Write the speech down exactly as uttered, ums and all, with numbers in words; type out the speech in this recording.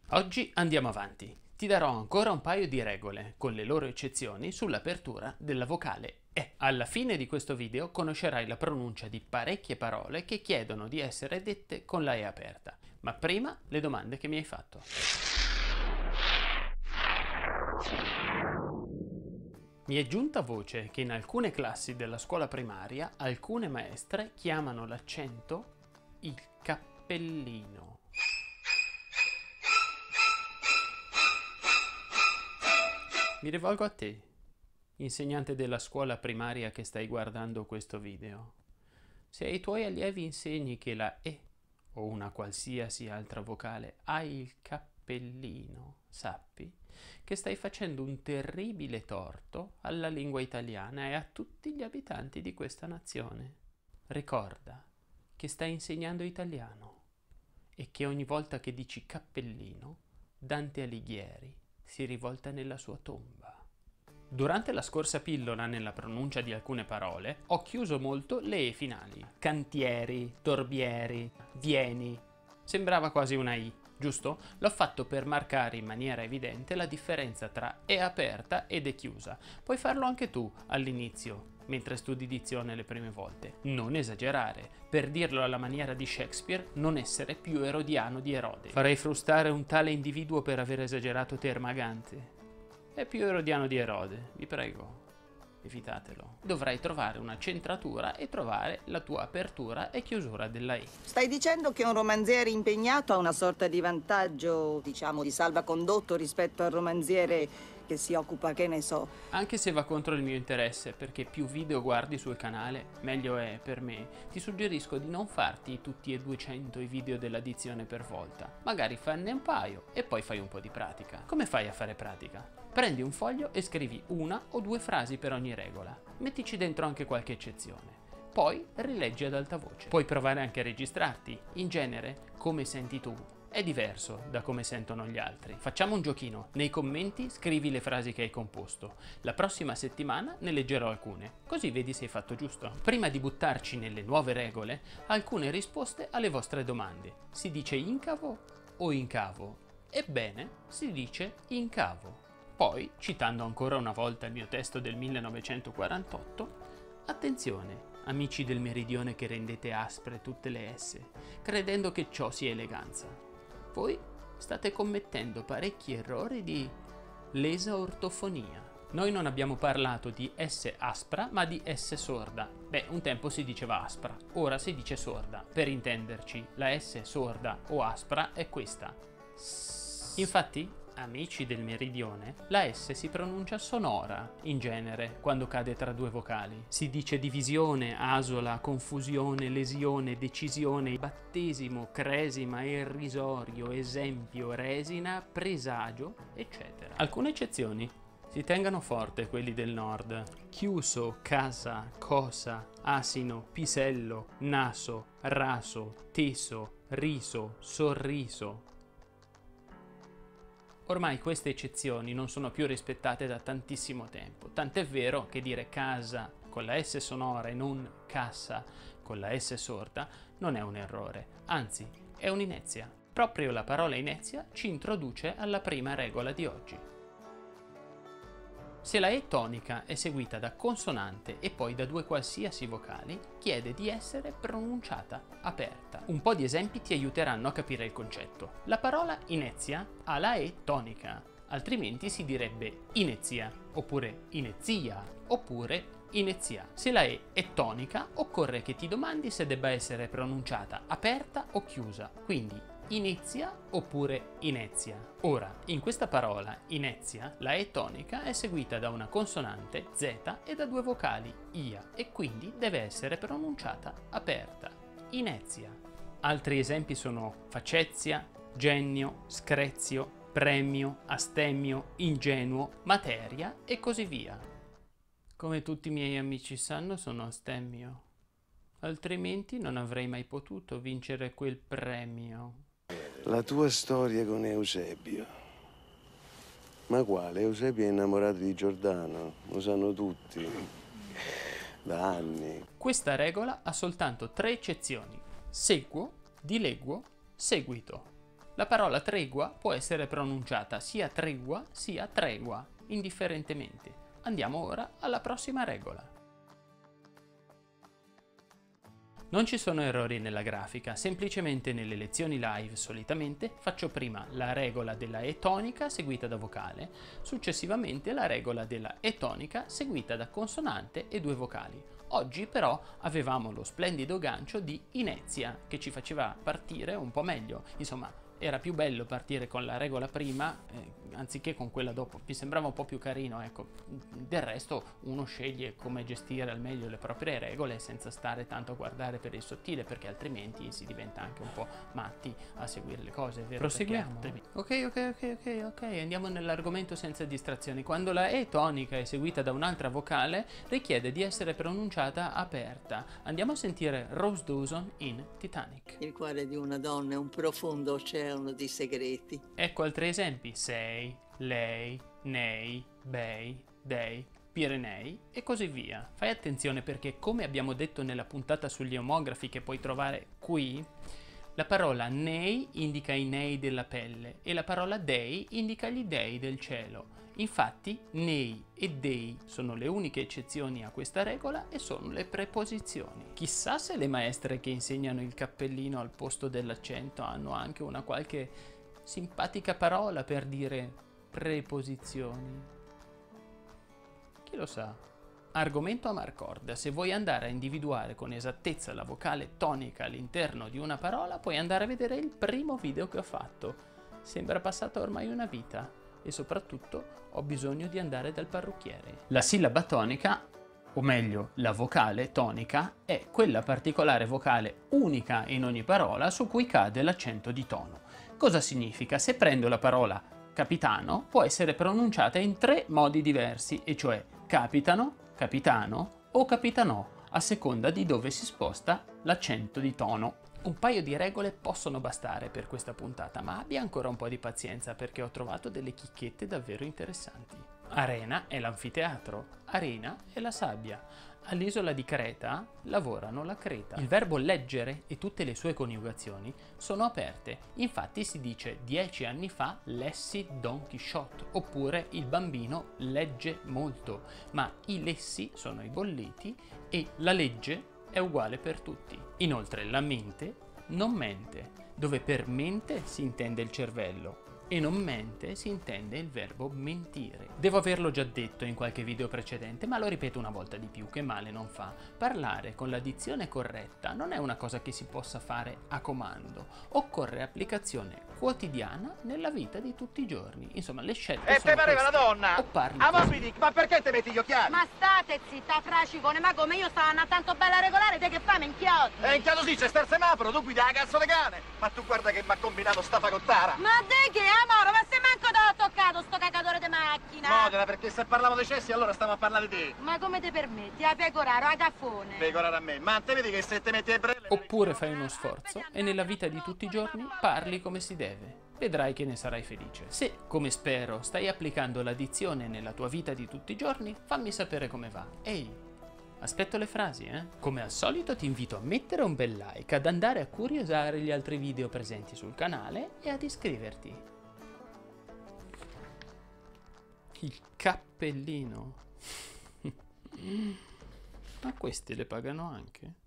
Oggi andiamo avanti. Ti darò ancora un paio di regole, con le loro eccezioni, sull'apertura della vocale E. Alla fine di questo video conoscerai la pronuncia di parecchie parole che chiedono di essere dette con la E aperta. Ma prima le domande che mi hai fatto. Mi è giunta voce che in alcune classi della scuola primaria alcune maestre chiamano l'accento il cappellino. Mi rivolgo a te, insegnante della scuola primaria che stai guardando questo video. Se ai tuoi allievi insegni che la E o una qualsiasi altra vocale ha il cappellino, sappi che stai facendo un terribile torto alla lingua italiana e a tutti gli abitanti di questa nazione. Ricorda che stai insegnando italiano e che ogni volta che dici cappellino, Dante Alighieri si rivolta nella sua tomba. Durante la scorsa pillola nella pronuncia di alcune parole ho chiuso molto le E finali. Cantieri, torbieri, vieni. Sembrava quasi una I, giusto? L'ho fatto per marcare in maniera evidente la differenza tra E aperta ed E chiusa. Puoi farlo anche tu all'inizio, mentre studi dizione le prime volte. Non esagerare. Per dirlo alla maniera di Shakespeare, non essere più erodiano di Erode. Farei frustare un tale individuo per aver esagerato Termagante. È più erodiano di Erode, vi prego. Evitatelo. Dovrai trovare una centratura e trovare la tua apertura e chiusura della I. Stai dicendo che un romanziere impegnato ha una sorta di vantaggio, diciamo, di salvacondotto rispetto al romanziere che si occupa, che ne so. Anche se va contro il mio interesse, perché più video guardi sul canale, meglio è per me, ti suggerisco di non farti tutti e duecento i video della dizione per volta. Magari fanne un paio e poi fai un po' di pratica. Come fai a fare pratica? Prendi un foglio e scrivi una o due frasi per ogni regola. Mettici dentro anche qualche eccezione. Poi rileggi ad alta voce. Puoi provare anche a registrarti. In genere, come senti tu è diverso da come sentono gli altri. Facciamo un giochino. Nei commenti scrivi le frasi che hai composto. La prossima settimana ne leggerò alcune, così vedi se hai fatto giusto. Prima di buttarci nelle nuove regole, alcune risposte alle vostre domande. Si dice incavo o incavo? Ebbene, si dice incavo. Poi, citando ancora una volta il mio testo del millenovecentoquarantotto, attenzione, amici del meridione che rendete aspre tutte le S, credendo che ciò sia eleganza. Voi state commettendo parecchi errori di lesa ortofonia. Noi non abbiamo parlato di S aspra, ma di S sorda. Beh, un tempo si diceva aspra, ora si dice sorda. Per intenderci, la S sorda o aspra è questa. Infatti, amici del meridione, la S si pronuncia sonora, in genere, quando cade tra due vocali. Si dice divisione, asola, confusione, lesione, decisione, battesimo, cresima, irrisorio, esempio, resina, presagio, eccetera. Alcune eccezioni. Si tengano forte quelli del nord. Chiuso, casa, cosa, asino, pisello, naso, raso, teso, riso, sorriso. Ormai queste eccezioni non sono più rispettate da tantissimo tempo, tant'è vero che dire casa con la S sonora e non cassa con la S sorda non è un errore, anzi è un'inezia. Proprio la parola inezia ci introduce alla prima regola di oggi. Se la E tonica è seguita da consonante e poi da due qualsiasi vocali, chiede di essere pronunciata aperta. Un po' di esempi ti aiuteranno a capire il concetto. La parola inezia ha la E tonica, altrimenti si direbbe inezia, oppure inezia, oppure inezia. Se la E è tonica, occorre che ti domandi se debba essere pronunciata aperta o chiusa, quindi inizia oppure inezia. Ora, in questa parola inezia, la E tonica è seguita da una consonante Z e da due vocali ia e quindi deve essere pronunciata aperta. Inezia. Altri esempi sono facezia, gennio, screzio, premio, astemio, ingenuo, materia e così via. Come tutti i miei amici sanno, sono astemio. Altrimenti non avrei mai potuto vincere quel premio. La tua storia con Eusebio. Ma quale? Eusebio è innamorato di Giordano, lo sanno tutti, da anni. Questa regola ha soltanto tre eccezioni: seguo, dileguo, seguito. La parola tregua può essere pronunciata sia tregua sia tregua, indifferentemente. Andiamo ora alla prossima regola. Non ci sono errori nella grafica, semplicemente nelle lezioni live solitamente faccio prima la regola della E tonica seguita da vocale, successivamente la regola della E tonica seguita da consonante e due vocali. Oggi però avevamo lo splendido gancio di inezia che ci faceva partire un po' meglio, insomma era più bello partire con la regola prima eh, anziché con quella dopo, mi sembrava un po' più carino, ecco. Del resto uno sceglie come gestire al meglio le proprie regole senza stare tanto a guardare per il sottile, perché altrimenti si diventa anche un po' matti a seguire le cose, vero? Proseguiamo. Ok, ok, ok, ok, ok, andiamo nell'argomento senza distrazioni. Quando la E tonica è seguita da un'altra vocale, richiede di essere pronunciata aperta. Andiamo a sentire Rose Dawson in Titanic. Il cuore di una donna è un profondo oceano di segreti. Ecco altri esempi: sei, lei, nei, bei, dei, Pirenei e così via. Fai attenzione perché, come abbiamo detto nella puntata sugli omografi che puoi trovare qui, la parola nei indica i nei della pelle e la parola dei indica gli dei del cielo. Infatti nei e dei sono le uniche eccezioni a questa regola e sono le preposizioni. Chissà se le maestre che insegnano il cappellino al posto dell'accento hanno anche una qualche simpatica parola per dire preposizioni. Chi lo sa? Argomento a Marcorda: se vuoi andare a individuare con esattezza la vocale tonica all'interno di una parola, puoi andare a vedere il primo video che ho fatto. Sembra passata ormai una vita e soprattutto ho bisogno di andare dal parrucchiere. La sillaba tonica, o meglio la vocale tonica, è quella particolare vocale unica in ogni parola su cui cade l'accento di tono. Cosa significa? Se prendo la parola capitano, può essere pronunciata in tre modi diversi, e cioè capitano, capitano o capitanò, a seconda di dove si sposta l'accento di tono. Un paio di regole possono bastare per questa puntata, ma abbia ancora un po' di pazienza perché ho trovato delle chicchette davvero interessanti. Arena è l'anfiteatro, arena è la sabbia. All'isola di Creta lavorano la creta. Il verbo leggere e tutte le sue coniugazioni sono aperte. Infatti si dice dieci anni fa lessi Don Chisciotte, oppure il bambino legge molto, ma i lessi sono i bolliti e la legge è uguale per tutti. Inoltre la mente non mente, dove per mente si intende il cervello e non mente si intende il verbo mentire. Devo averlo già detto in qualche video precedente, ma lo ripeto una volta di più, che male non fa. Parlare con la dizione corretta non è una cosa che si possa fare a comando, occorre applicazione quotidiana nella vita di tutti i giorni. Insomma, le scelte e sono te pareva queste. una donna? O parli ah, così. ma, dico, ma perché te metti gli occhiali? Ma state zitta, fracicone, ma come io stavo andando tanto bella regolare, te che fai, minchioti? E in caso sì, c'è star semaforo, tu guidi la cazzo di cane. Ma tu guarda che mi ha combinato sta fagottara. Ma de che, amore, ma se manco te l'ho toccato sto cagatore di macchina? Modena, perché se parliamo dei cessi allora stiamo a parlare di te. Ma come ti permetti, a pecoraro, a caffone? Pecorare a me, ma te vedi che se te metti le brelle... Oppure fai uno sforzo e nella vita di tutti i giorni parli come si deve. Vedrai che ne sarai felice. Se, come spero, stai applicando la dizione nella tua vita di tutti i giorni, fammi sapere come va. Ehi, aspetto le frasi, eh? Come al solito ti invito a mettere un bel like, ad andare a curiosare gli altri video presenti sul canale e ad iscriverti. Il cappellino. Ma questi le pagano anche?